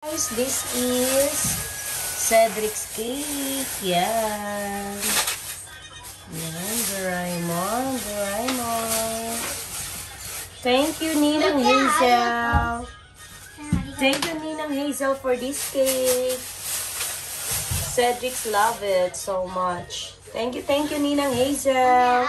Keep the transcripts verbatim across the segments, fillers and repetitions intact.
Guys, this is Cedric's cake. Yan. Yan, Doraemon, Doraemon. Thank you, Ninang Hazel. Thank you, Ninang Hazel, for this cake. Cedric's love it so much. Thank you, thank you, Ninang Hazel.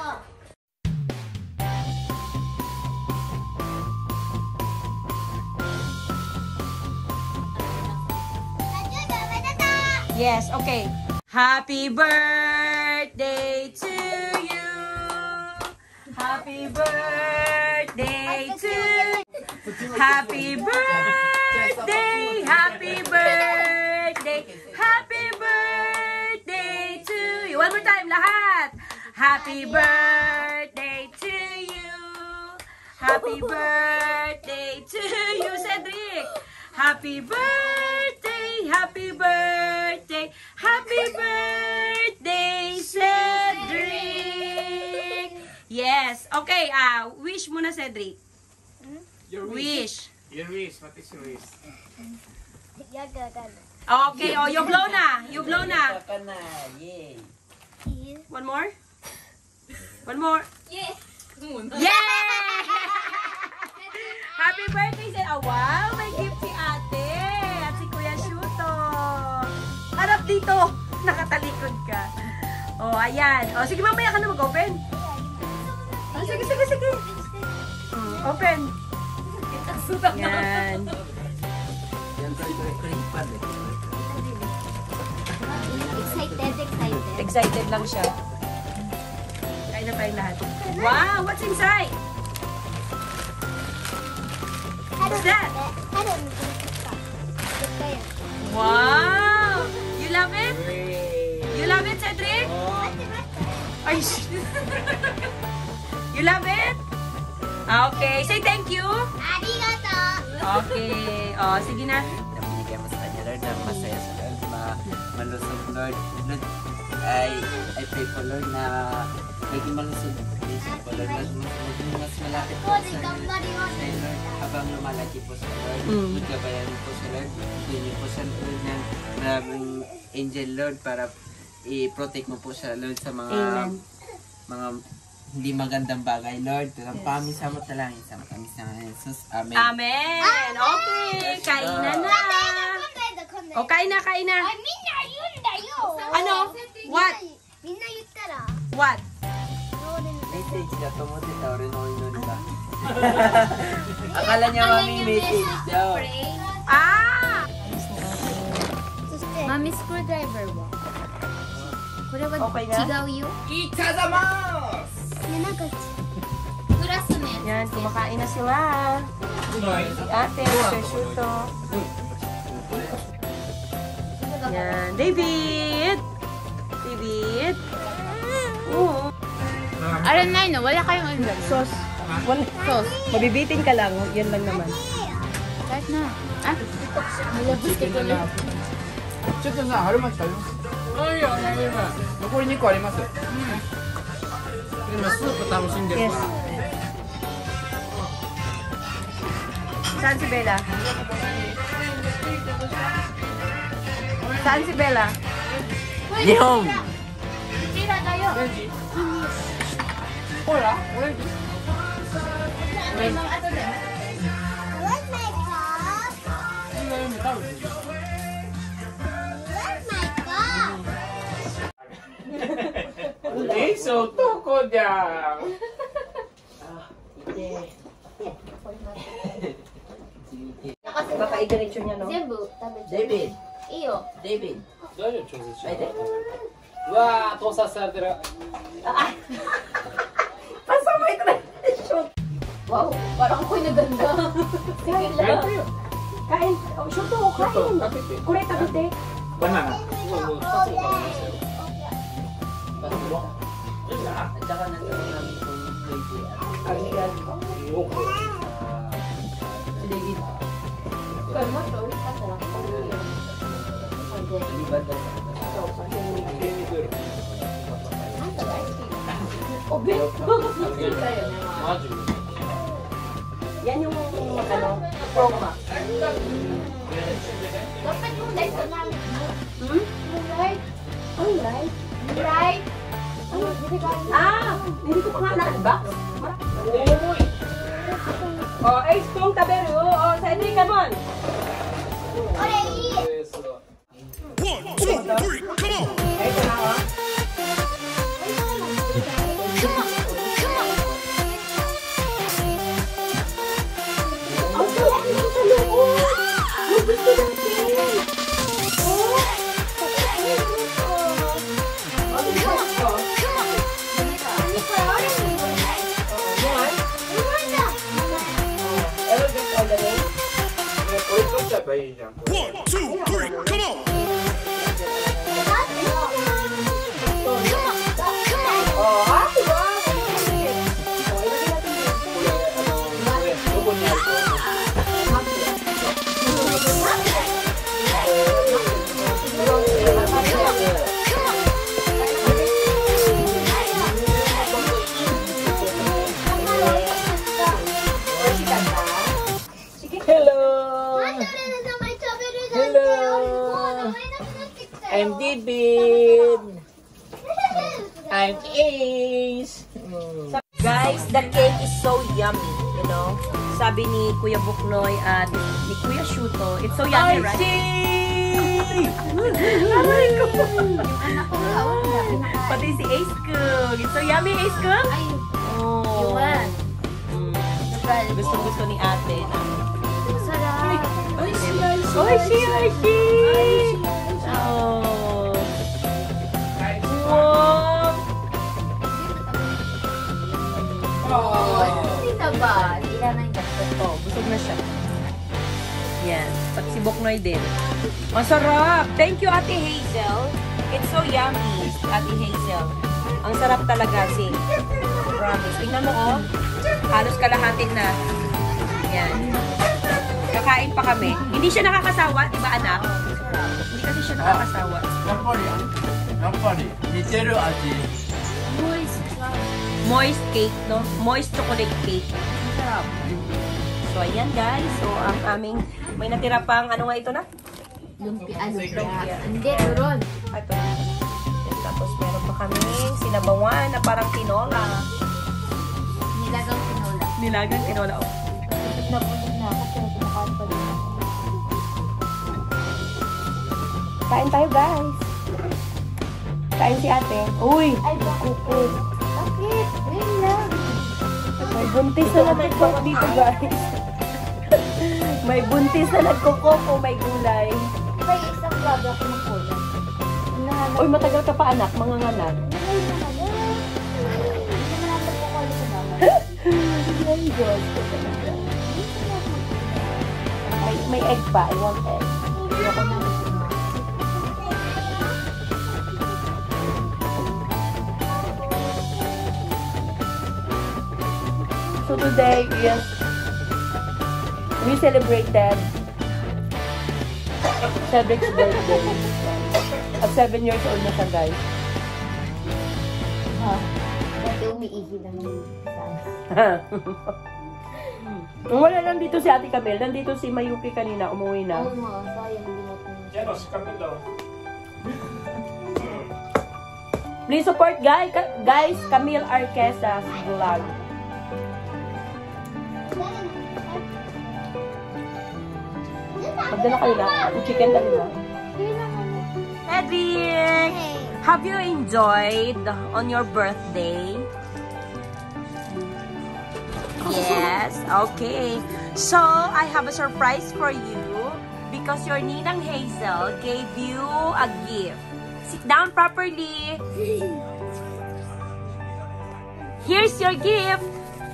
Yes, okay. Happy birthday to you. Happy birthday to you. Happy birthday. Happy birthday. Happy birthday to you. One more time, lahat. Happy birthday to you. Happy birthday to you, Cedric. Happy birthday. Happy birthday. Happy birthday, Cedric. Yes. Okay, ah, uh, wish muna, Cedric. Your wish. wish. Your wish. What is your wish? Okay, oh, you blow na. You blow na. Yay. One more? One more? Yes. Yeah! Happy birthday, Cedric. Oh, wow, may gift si ate. At si Kuya Shuto. Harap dito. Nakatalikod ka. Oh, ayan. Oh, sige, mamaya ka na mag-open. Oh, sige, sige, sige. Mm, open. Yan. Excited, excited. Excited lang siya. Kain na tayo lahat. Wow, what's inside? What's that? Wow! You love it? You love it, Cedric? Ay, you love it? Okay, say thank you. Arigato. Okay. Oh, sige na. Binigay mo sa kanya, Lord, na masaya sa Lord, ma malusog, Lord. Lord, I, I pray for Lord na maging malusog po, Lord. Maging mas malapit po sa Lord. Habang lumalaki po sa Lord, Mm. maggabayan po sa Lord. Bigyan niyo po sa Lord ng maraming angel, Lord, para i-protect mo po sa Lord sa mga Amen. mga hindi magandang bagay, Lord. Ang yes. Pamisama talangin sa kami sa Jesus. Amen. Amen. Okay, kain na na. O, kain na, kain na. Ano? What? What? Message na tumuti daw rin o yun ba? Akala niya mami message daw. Ah! Mami screwdriver mo. Okay na? Chigaw you? Itadamas! Yan, kumakain na sila. Si ate, si Shuto. Yan, David! David! Oo. Aral na yun, wala kayong ulam. Sauce. Wala. Sauce. Mabibitin ka lang. Yan lang naman. Kahit na. Ah? Nilabos ka tuloy. ちょっとさ、春巻き食べます。あ、いいよ、いいよ。残りにこあります。今スープ楽しんでるから。 Saan si Bella? Saan si Bella? Nihon! Tira tayo. ほら、オレンジ。 Mga ato din. Eh, so toko dyan. Baka i-diretso niya, no? Zebu. David! Iyo. David! 大丈夫、調節して。うわー、盗撮されてる。 Pasama ito na. Shoot. Wow, parang ako'y naganda. Sige lang. Kain. Oh, Shuto, kain. Kuret, tapite. Banana. At saka nandun namin kung David. Arigan. Si David. Kalma, sorry. Asa lang. Libad daw. O, Ben, bakit nagsil tayo na Yan yung, ano, Proma. Ah, hindi ko pa nga na-unbox. Oh, Ace Kong Taberu. Oh, Cedric, come on. One, two, three, come on! Ito na, oh. One, two, three, come on! I'm David. I'm Ace. Guys, the cake is so yummy, you know. Sabi ni Kuya Buknoy at ni Kuya Shuto, it's so yummy, right? Aray ko. Pati si Ace Kung. It's so yummy, Ace Kung. Oh. Gusto gusto ni ate. Sarap. Oy, she, oy, she. Oh. Wow. Dito ba? Tira na yung gato. Oh, busog na siya. Yan. Pati si Buknoy din. Masarap. Thank you, Ate Hazel. It's so yummy, Ate Hazel. Ang sarap talaga, si. Promise. Tingnan mo, oh. Halos kalahatin na. Yan. Kakain pa kami. Hindi siya nakakasawa, di ba, anak? Hindi kasi siya nakakasawa. やっぱりやっぱり似てる味 Moist cake, no? Moist chocolate cake. Sarap. So, ayan, guys. So, ang aming, may natira pang, ano nga ito na? Lumpia. Lumpia. Hindi, turon. Ito. Tapos, meron pa kami sinabawan na parang tinola. Nilagang tinola. Nilagang tinola. Oh. Na po na. Kasi kumakain pa rin. Kain tayo, guys. Kain si ate. Uy! Ay, bakit? Bakit? Ayun lang. May buntis na nagkukok dito, guys. May buntis na nagkukok. May gulay. May isang vlog ako ng kulang. Nahanap. Uy, matagal ka pa, anak. Mga nganak. Ay, nahanap. Hindi naman natin po kulang sa mama. Ay, Diyos. May, may egg pa. I want egg. Hindi ako na. So today is we celebrated Cedric's birthday. At seven years old na siya, guys. Ha? Dati umiihi naman sa Wala lang dito si Ate Camille. Nandito si Mayuki kanina. Umuwi na. Oo nga, sayang hindi natin. Please support guys, guys Camille Arqueza's vlog. Magdala kayo na. Yung chicken dali na. Cedric! Have you enjoyed on your birthday? Yes, okay. So, I have a surprise for you because your Ninang Hazel gave you a gift. Sit down properly. Here's your gift.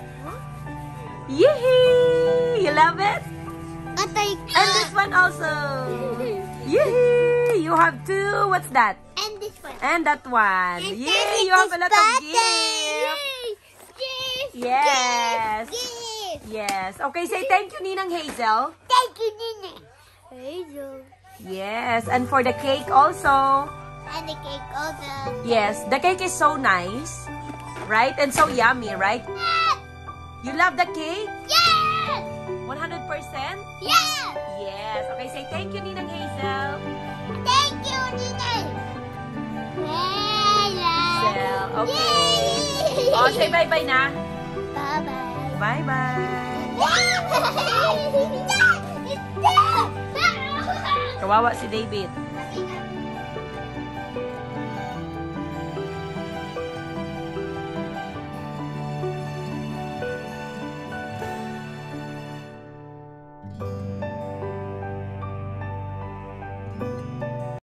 Yee! You love it? And this one also. Yee! You have two. What's that? And this one. And that one. And Yay! then You it have is a lot of birthday. gifts. Yes. Yes. Yes. Yes. Okay, say thank you, Ninang Hazel. Thank you, Nina. Hazel. Yes. And for the cake also. And the cake also. Yes. The cake is so nice. Right? And so yummy, right? Yes. You love the cake? Yes. one hundred percent? Yes. Yes. Okay, say thank you, Ninang Hazel. Thank you, Nina. Hazel. Hazel. Okay. Oh, say bye-bye na. Bye-bye. Bye-bye. Kawawa si David.